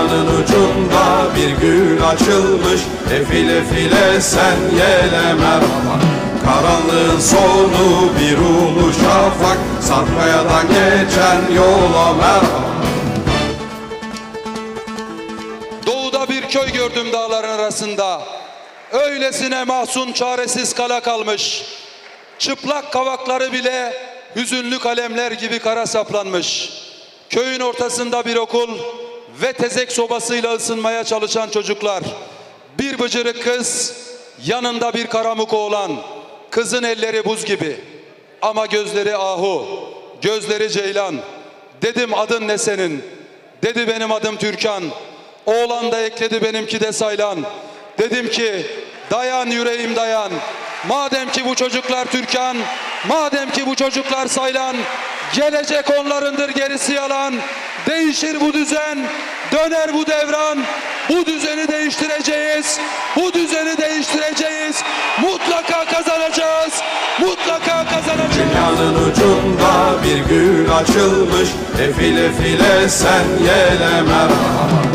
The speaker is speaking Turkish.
Dünyanın ucunda bir gül açılmış, efile file sen yele merhaba. Karanlığın sonu bir ulu şafak, Sarpkaya'dan geçen yola merhaba. Doğuda bir köy gördüm dağların arasında. Öylesine mahzun çaresiz kala kalmış. Çıplak kavakları bile hüzünlü kalemler gibi kara saplanmış. Köyün ortasında bir okul ve tezek sobasıyla ısınmaya çalışan çocuklar. Bir bıcırık kız, yanında bir karamuk oğlan. Kızın elleri buz gibi ama gözleri ahu, gözleri ceylan. Dedim adın ne senin? Dedi benim adım Türkan. Oğlan da ekledi benimki de Saylan. Dedim ki dayan yüreğim dayan. Madem ki bu çocuklar Türkan, madem ki bu çocuklar Saylan, gelecek onlarındır gerisi yalan. Değişir bu düzen, döner bu devran. Bu düzeni değiştireceğiz, bu düzeni değiştireceğiz. Mutlaka kazanacağız, mutlaka kazanacağız. Dünyanın ucunda bir gül açılmış, efile file sen yele merhaba.